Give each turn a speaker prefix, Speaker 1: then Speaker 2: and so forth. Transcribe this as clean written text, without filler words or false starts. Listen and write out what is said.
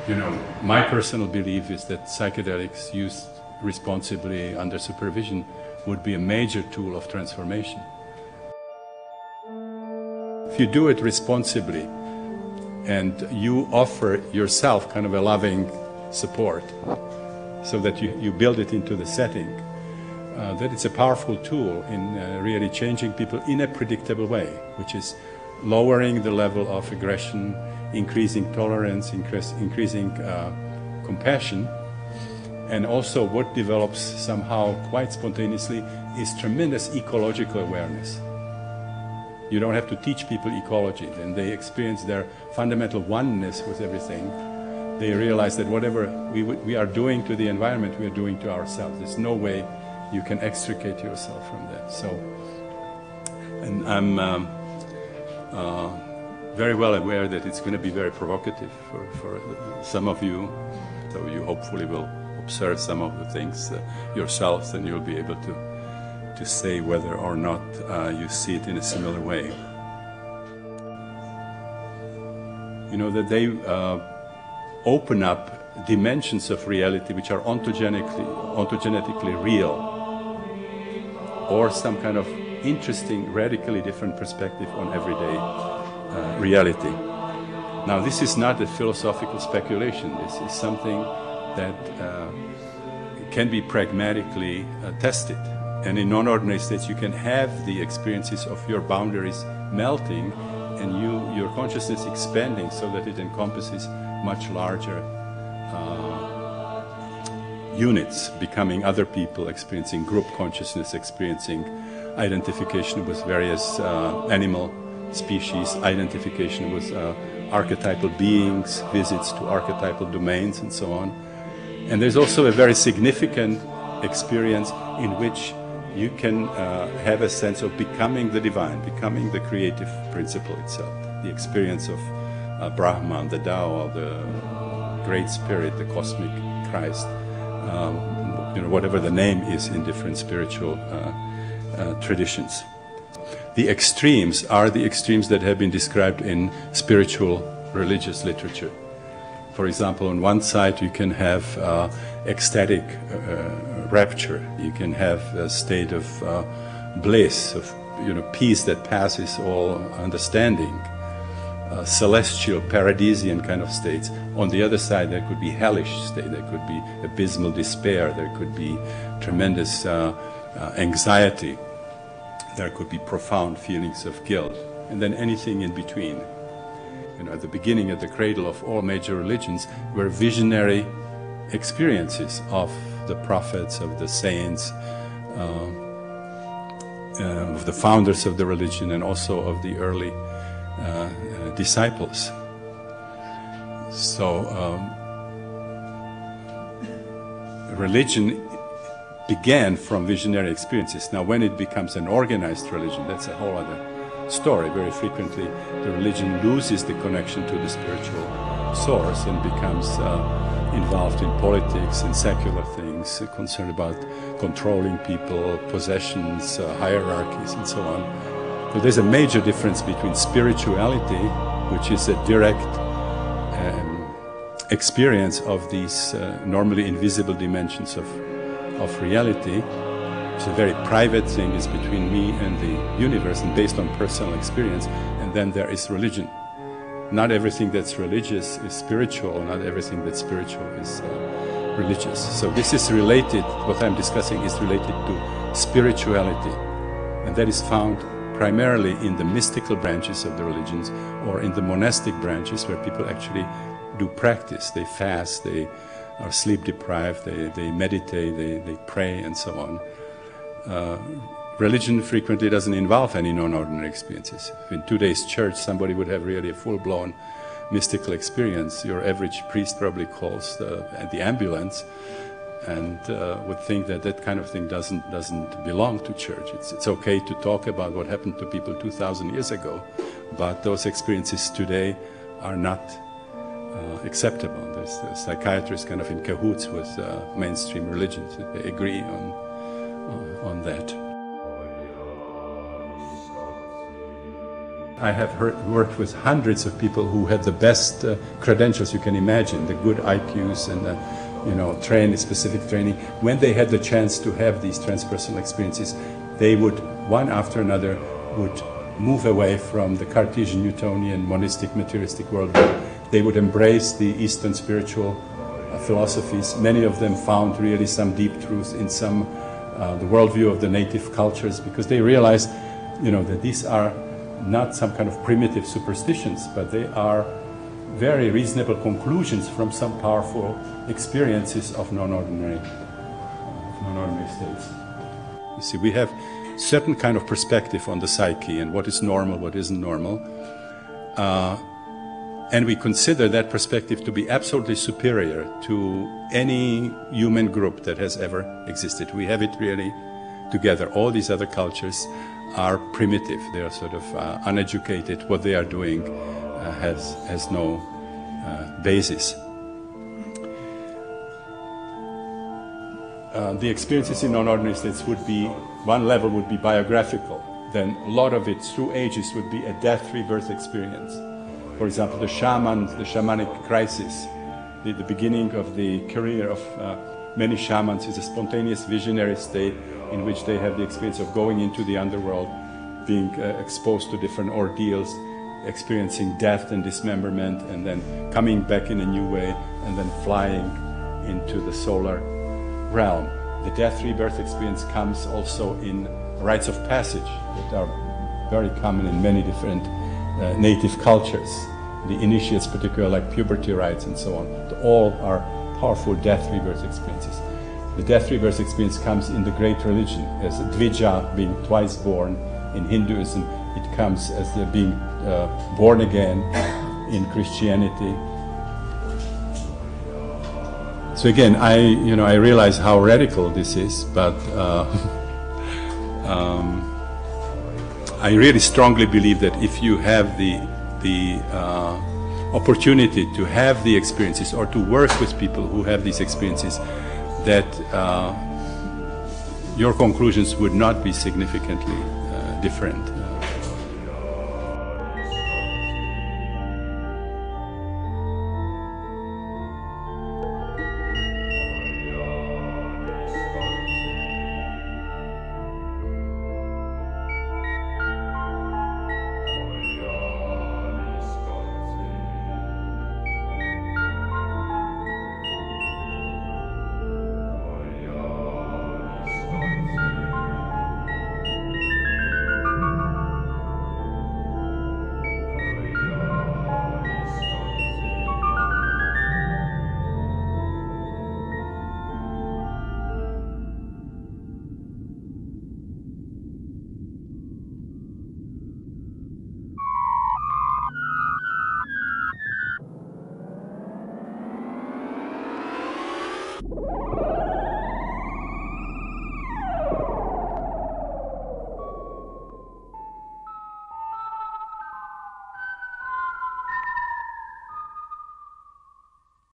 Speaker 1: You know, my personal belief is that psychedelics used responsibly under supervision would be a major tool of transformation. If you do it responsibly and you offer yourself kind of a loving support so that you build it into the setting, that it's a powerful tool in really changing people in a predictable way, which is lowering the level of aggression, increasing tolerance, increasing compassion. And also what develops somehow quite spontaneously is tremendous ecological awareness. You don't have to teach people ecology, and they experience their fundamental oneness with everything. They realize that whatever we are doing to the environment, we are doing to ourselves. There's no way you can extricate yourself from that. So, and I'm very well aware that it's going to be very provocative for some of you. So you hopefully will observe some of the things yourselves, and you'll be able to say whether or not you see it in a similar way. You know, that they open up dimensions of reality which are ontogenetically real, or some kind of interesting, radically different perspective on everyday reality. Now, this is not a philosophical speculation. This is something that can be pragmatically tested. And in non-ordinary states, you can have the experiences of your boundaries melting and your consciousness expanding so that it encompasses much larger units, becoming other people, experiencing group consciousness, experiencing identification with various animal species, identification with archetypal beings, visits to archetypal domains, and so on. And there's also a very significant experience in which you can have a sense of becoming the divine, becoming the creative principle itself, the experience of Brahman, the Tao, the Great Spirit, the Cosmic Christ, you know, whatever the name is in different spiritual traditions. The extremes are the extremes that have been described in spiritual religious literature. For example, on one side you can have ecstatic rapture, you can have a state of bliss, of peace that passes all understanding, celestial, paradisian kind of states. On the other side, there could be hellish state, there could be abysmal despair, there could be tremendous anxiety, there could be profound feelings of guilt, and then anything in between. You know, at the beginning, at the cradle of all major religions, were visionary experiences of the prophets, of the saints, of the founders of the religion, and also of the early disciples. So religion began from visionary experiences. Now, when it becomes an organized religion, that's a whole other story. Very frequently, the religion loses the connection to the spiritual source and becomes involved in politics and secular things, concerned about controlling people, possessions, hierarchies, and so on. So there's a major difference between spirituality, which is a direct experience of these normally invisible dimensions of reality. It's a very private thing, is between me and the universe and based on personal experience. And then there is religion. Not everything that's religious is spiritual, not everything that's spiritual is religious. So this is related, what I'm discussing is related to spirituality. And that is found primarily in the mystical branches of the religions, or in the monastic branches where people actually do practice. They fast, they are sleep deprived, they meditate, they pray, and so on. Religion frequently doesn't involve any non-ordinary experiences. If in today's church somebody would have really a full-blown mystical experience, your average priest probably calls the ambulance and would think that that kind of thing doesn't belong to church. It's okay to talk about what happened to people 2,000 years ago, but those experiences today are not acceptable. The psychiatrists kind of in cahoots with mainstream religions. They agree on that. I have worked with hundreds of people who had the best credentials you can imagine, the good IQs and specific training. When they had the chance to have these transpersonal experiences, they would, one after another, would move away from the Cartesian, Newtonian, monistic, materialistic worldview. They would embrace the Eastern spiritual philosophies. Many of them found really some deep truth in the worldview of the native cultures, because they realized, that these are not some kind of primitive superstitions, but they are very reasonable conclusions from some powerful experiences of non-ordinary states. You see, we have certain kind of perspective on the psyche and what is normal, what isn't normal, and we consider that perspective to be absolutely superior to any human group that has ever existed. We have it really together. All these other cultures are primitive. They are sort of uneducated. What they are doing has no basis. The experiences in non-ordinary states would be, one level would be biographical. Then a lot of it through ages would be a death rebirth experience. For example, the shamanic crisis, the beginning of the career of many shamans is a spontaneous visionary state in which they have the experience of going into the underworld, being exposed to different ordeals, experiencing death and dismemberment, and then coming back in a new way, and then flying into the solar realm. The death rebirth experience comes also in rites of passage that are very common in many different native cultures. The initiates, particularly like puberty rites and so on, all are powerful death rebirth experiences. The death rebirth experience comes in the great religion as Dvija, being twice born. In Hinduism, it comes as the being born again in Christianity. So again, I realize how radical this is, but I really strongly believe that if you have the opportunity to have the experiences or to work with people who have these experiences, that your conclusions would not be significantly different.